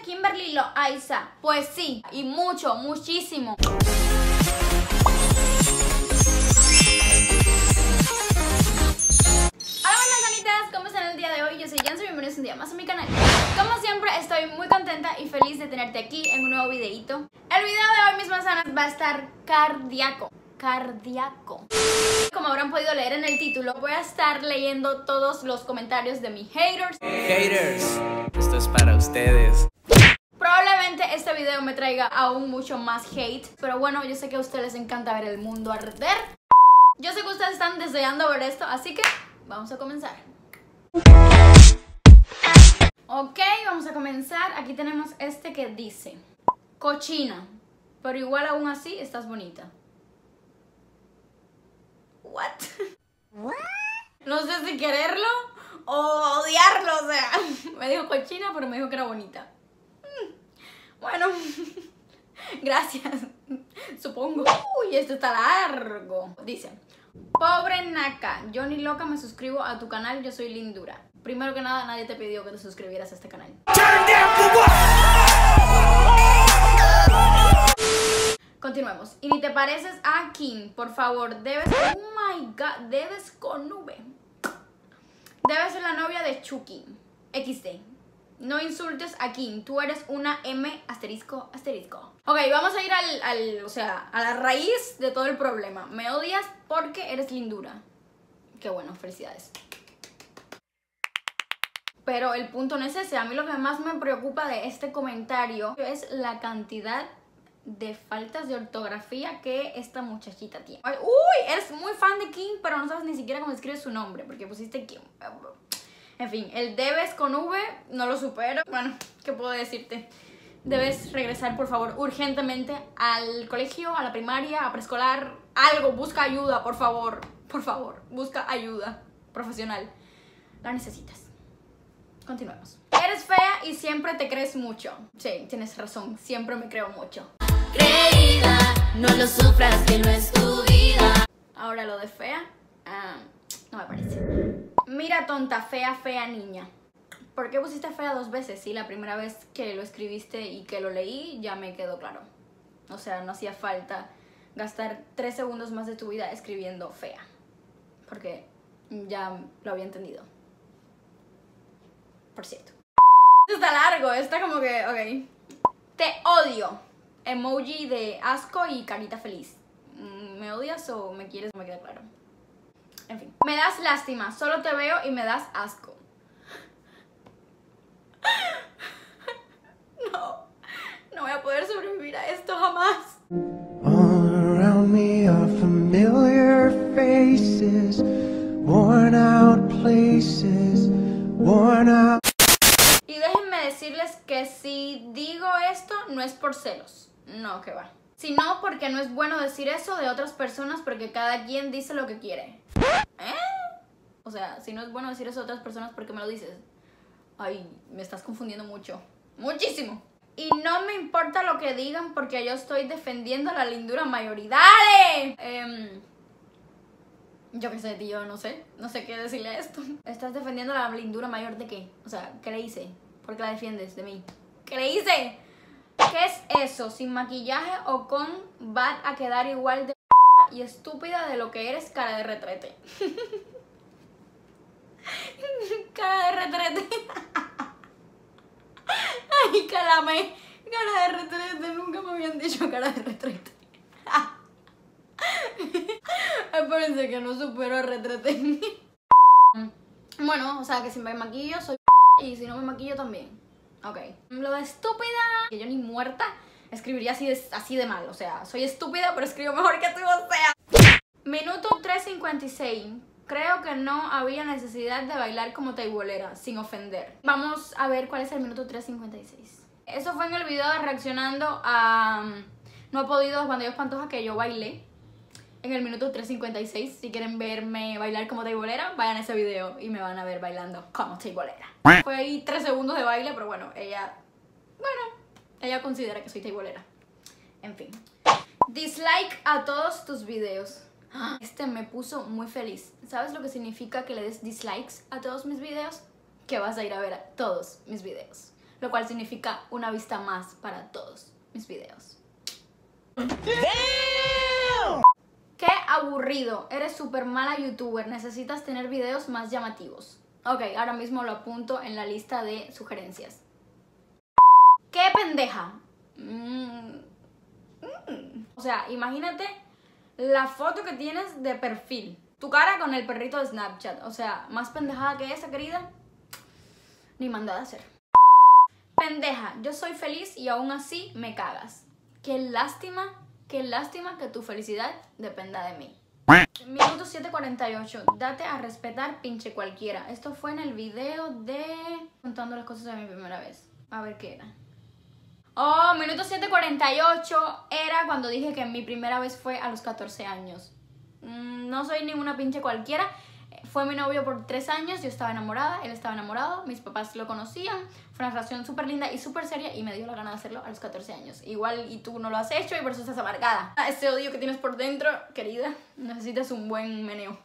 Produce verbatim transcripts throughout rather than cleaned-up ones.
Kimberly Loaiza. Pues sí, y mucho, muchísimo. ¿Cómo están el día de hoy? Yo soy Jancy, bienvenidos un día más a mi canal. Como siempre, estoy muy contenta y feliz de tenerte aquí en un nuevo videito. El video de hoy, mis manzanas, va a estar cardíaco. Cardíaco. Como habrán podido leer en el título, voy a estar leyendo todos los comentarios de mis haters. Haters, esto es para ustedes. Probablemente este video me traiga aún mucho más hate, pero bueno, yo sé que a ustedes les encanta ver el mundo arder. Yo sé que ustedes están deseando ver esto, así que vamos a comenzar. Ok, vamos a comenzar. Aquí tenemos este que dice: cochina, pero igual aún así estás bonita. What? What? No sé si quererlo o odiarlo, o sea, me dijo cochina, pero me dijo que era bonita. Bueno, gracias, supongo. Uy, esto está largo. Dice: pobre Naka, yo ni loca me suscribo a tu canal, yo soy lindura. Primero que nada, nadie te pidió que te suscribieras a este canal. Continuemos. Y ni te pareces a Kim, por favor, debes... Oh my god, debes con V. Debes ser la novia de Chucky. equis de. No insultes a Kim, tú eres una M asterisco asterisco. Ok, vamos a ir al, al, o sea, a la raíz de todo el problema. Me odias porque eres lindura. Qué bueno, felicidades. Pero el punto no es ese. A mí lo que más me preocupa de este comentario es la cantidad de faltas de ortografía que esta muchachita tiene. Uy, eres muy fan de Kim, pero no sabes ni siquiera cómo escribe su nombre, porque pusiste Kim. En fin, el debes con V, no lo supero. Bueno, ¿qué puedo decirte? Debes regresar, por favor, urgentemente al colegio, a la primaria, a preescolar. Algo, busca ayuda, por favor. Por favor, busca ayuda profesional. La necesitas. Continuemos. Eres fea y siempre te crees mucho. Sí, tienes razón, siempre me creo mucho. Creída, no lo sufras, que no es tu vida. Ahora lo de fea, ah, no me parece. Mira tonta, fea, fea niña. ¿Por qué pusiste fea dos veces? Sí, la primera vez que lo escribiste y que lo leí ya me quedó claro. O sea, no hacía falta gastar tres segundos más de tu vida escribiendo fea. Porque ya lo había entendido. Por cierto. Está largo, está como que, ok. Te odio. Emoji de asco y carita feliz. ¿Me odias o me quieres? No me queda claro. En fin. Me das lástima, solo te veo y me das asco. No, no voy a poder sobrevivir a esto jamás. All around me are familiar faces, worn out places, worn out. Y déjenme decirles que si digo esto no es por celos, no, que va. Sino porque no es bueno decir eso de otras personas porque cada quien dice lo que quiere. ¿Eh? O sea, si no es bueno decir eso de otras personas, ¿por qué me lo dices? Ay, me estás confundiendo mucho. Muchísimo. Y no me importa lo que digan porque yo estoy defendiendo la lindura mayoridades. Eh, yo qué sé, tío, no sé. No sé qué decirle a esto. ¿Estás defendiendo la lindura mayor de qué? O sea, ¿qué le hice? ¿Por qué la defiendes de mí? ¿Qué le hice? ¿Qué es eso? ¿Sin maquillaje o con va a quedar igual de y estúpida de lo que eres? Cara de retrete. Cara de retrete. Ay, calame. Cara de retrete. Nunca me habían dicho cara de retrete. Espérense que no supero el retrete. Bueno, o sea que si me maquillo soy y si no me maquillo también. Ok. Lo de estúpida, que yo ni muerta escribiría así de, así de mal. O sea, soy estúpida pero escribo mejor que tú, o sea. Minuto tres cincuenta y seis. Creo que no había necesidad de bailar como taibolera, sin ofender. Vamos a ver cuál es el minuto tres cincuenta y seis. Eso fue en el video de reaccionando a um, No he podido Juan Diego Pantoja, que yo bailé en el minuto tres cincuenta y seis. Si quieren verme bailar como taibolera, vayan a ese video y me van a ver bailando como taibolera. Fue ahí tres segundos de baile, pero bueno, ella... Bueno, ella considera que soy taibolera. En fin. Dislike a todos tus videos. Este me puso muy feliz. ¿Sabes lo que significa que le des dislikes a todos mis videos? Que vas a ir a ver a todos mis videos. lo cual significa una vista más para todos mis videos. ¡Qué aburrido! Eres súper mala youtuber, necesitas tener videos más llamativos. Ok, ahora mismo lo apunto en la lista de sugerencias. ¡Qué pendeja! Mm. Mm. O sea, imagínate la foto que tienes de perfil. Tu cara con el perrito de Snapchat. O sea, más pendejada que esa, querida, ni mandada a hacer. Pendeja, yo soy feliz y aún así me cagas. Qué lástima, qué lástima que tu felicidad dependa de mí. Minuto siete cuarenta y ocho. Date a respetar, pinche cualquiera. Esto fue en el video de... contando las cosas de mi primera vez. A ver qué era. Oh, minuto siete cuarenta y ocho. Era cuando dije que mi primera vez fue a los catorce años. Mm, no soy ninguna pinche cualquiera. Fue mi novio por tres años, yo estaba enamorada, él estaba enamorado, mis papás lo conocían. Fue una relación súper linda y súper seria y me dio la gana de hacerlo a los catorce años. Igual y tú no lo has hecho y por eso estás amargada. Ese odio que tienes por dentro, querida, necesitas un buen meneo.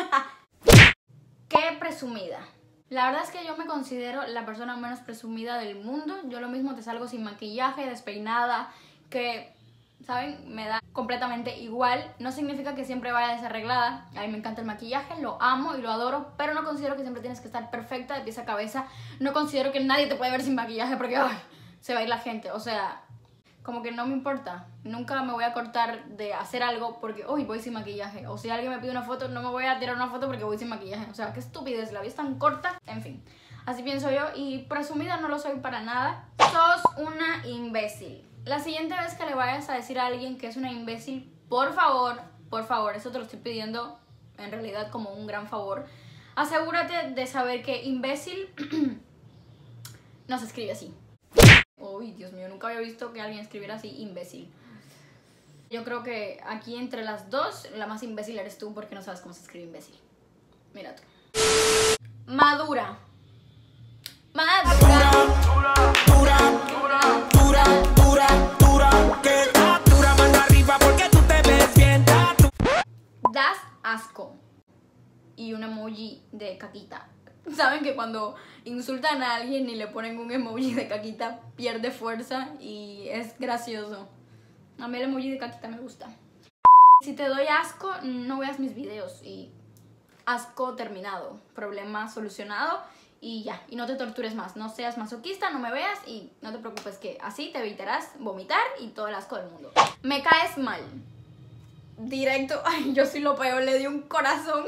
Qué presumida. La verdad es que yo me considero la persona menos presumida del mundo. Yo lo mismo te salgo sin maquillaje, despeinada, que... ¿saben? Me da completamente igual. No significa que siempre vaya desarreglada. A mí me encanta el maquillaje, lo amo y lo adoro, pero no considero que siempre tienes que estar perfecta de pies a cabeza. No considero que nadie te puede ver sin maquillaje porque ay, se va a ir la gente. O sea, como que no me importa. Nunca me voy a cortar de hacer algo porque hoy voy sin maquillaje. O si alguien me pide una foto, no me voy a tirar una foto porque voy sin maquillaje. O sea, qué estupidez, la vida es tan corta. En fin, así pienso yo y presumida no lo soy para nada. Sos una imbécil. La siguiente vez que le vayas a decir a alguien que es una imbécil, por favor, por favor, eso te lo estoy pidiendo en realidad como un gran favor, asegúrate de saber que imbécil no se escribe así. Uy, Dios mío, nunca había visto que alguien escribiera así, imbécil. Yo creo que aquí entre las dos, la más imbécil eres tú porque no sabes cómo se escribe imbécil. Mira tú. Madura. Madura. Dura, dura, dura, dura, dura, que dura, mano arriba porque tú te ves bien. Das asco. Y un emoji de caquita. Saben que cuando insultan a alguien y le ponen un emoji de caquita, pierde fuerza y es gracioso. A mí el emoji de caquita me gusta. Si te doy asco, no veas mis videos y asco terminado, problema solucionado. Y ya, y no te tortures más, no seas masoquista, no me veas y no te preocupes que así te evitarás vomitar y todo el asco del mundo. Me caes mal. Directo, ay, yo soy lo peor, le di un corazón.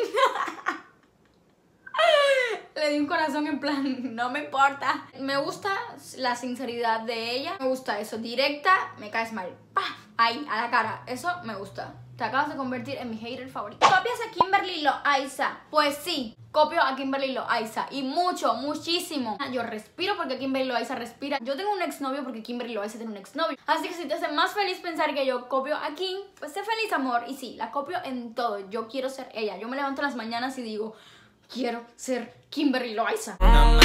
Le di un corazón en plan, no me importa. Me gusta la sinceridad de ella, me gusta eso, directa, me caes mal. ¡Pah! Ahí, a la cara, eso me gusta. Te acabas de convertir en mi hater favorito. ¿Copias a Kimberly Loaiza? Pues sí, copio a Kimberly Loaiza. Y mucho, muchísimo. Yo respiro porque Kimberly Loaiza respira. Yo tengo un exnovio porque Kimberly Loaiza tiene un exnovio. Así que si te hace más feliz pensar que yo copio a Kim, pues sé feliz, amor. Y sí, la copio en todo. Yo quiero ser ella. Yo me levanto en las mañanas y digo, quiero ser Kimberly Loaiza.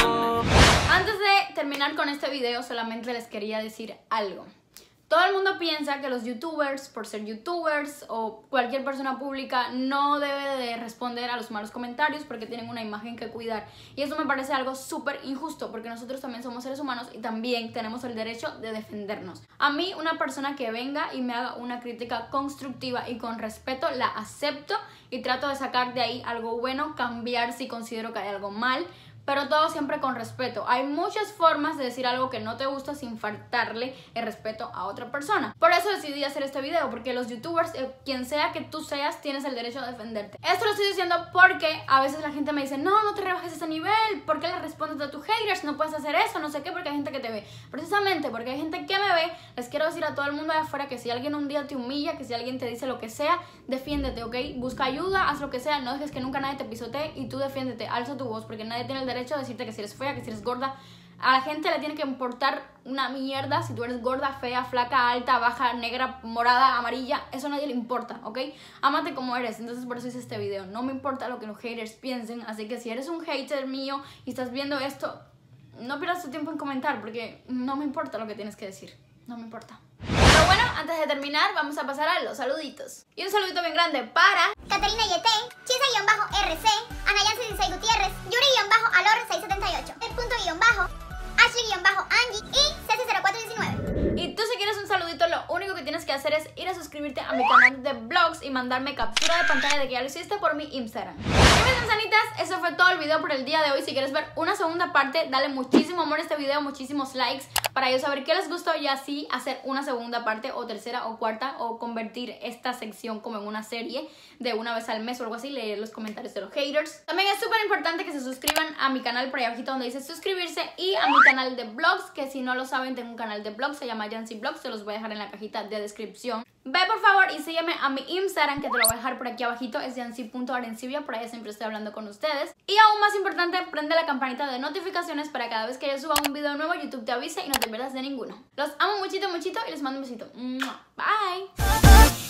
Antes de terminar con este video, solamente les quería decir algo. Todo el mundo piensa que los youtubers, por ser youtubers o cualquier persona pública, no debe de responder a los malos comentarios porque tienen una imagen que cuidar. Y eso me parece algo súper injusto porque nosotros también somos seres humanos y también tenemos el derecho de defendernos. A mí, una persona que venga y me haga una crítica constructiva y con respeto, la acepto y trato de sacar de ahí algo bueno, cambiar si considero que hay algo mal. Pero todo siempre con respeto. Hay muchas formas de decir algo que no te gusta sin faltarle el respeto a otra persona. Por eso decidí hacer este video, porque los youtubers, eh, quien sea que tú seas, tienes el derecho a defenderte. Esto lo estoy diciendo porque a veces la gente me dice, no, no te rebajes ese nivel, ¿por qué le respondes a tus haters? No puedes hacer eso, no sé qué, porque hay gente que te ve. Precisamente porque hay gente que me ve, les quiero decir a todo el mundo de afuera que si alguien un día te humilla, que si alguien te dice lo que sea, defiéndete, ¿ok? Busca ayuda, haz lo que sea, no dejes que nunca nadie te pisotee y tú defiéndete, alza tu voz, porque nadie tiene el derecho a decirte que si eres fea, que si eres gorda. A la gente le tiene que importar una mierda si tú eres gorda, fea, flaca, alta, baja, negra, morada, amarilla. Eso a nadie le importa, ¿ok? Ámate como eres. Entonces por eso hice este video. No me importa lo que los haters piensen. Así que si eres un hater mío y estás viendo esto, no pierdas tu tiempo en comentar porque no me importa lo que tienes que decir. No me importa. Pero bueno, antes de terminar, vamos a pasar a los saluditos. Y un saludito bien grande para Caterina Y T, Chisa-R C, Anayan sesenta y seis Gutiérrez, Yuri-Alor seiscientos setenta y ocho, el punto guión bajo, Ashley-Angie y Ceci cero cuatro diecinueve. Y tú si quieres un saludito, lo único que tienes que hacer es ir a suscribirte a mi canal de vlogs y mandarme captura de pantalla de que ya lo hiciste por mi Instagram. Y mis manzanitas, eso fue todo el video por el día de hoy. Si quieres ver una segunda parte, dale muchísimo amor a este video, muchísimos likes para yo saber qué les gustó y así hacer una segunda parte o tercera o cuarta o convertir esta sección como en una serie de una vez al mes o algo así, leer los comentarios de los haters. También es súper importante que se suscriban a mi canal por ahí abajito donde dice suscribirse y a mi canal de vlogs, que si no lo saben tengo un canal de vlogs, se llama Yancy Vlogs, se los voy a dejar en la cajita de descripción. Ve por favor y sígueme a mi Instagram, que te lo voy a dejar por aquí abajito, es yancy punto arencibia, por ahí siempre estoy hablando con ustedes. Y aún más importante, prende la campanita de notificaciones para cada vez que yo suba un video nuevo, YouTube te avise y no te pierdas de ninguno. Los amo muchito, muchito y les mando un besito. Bye.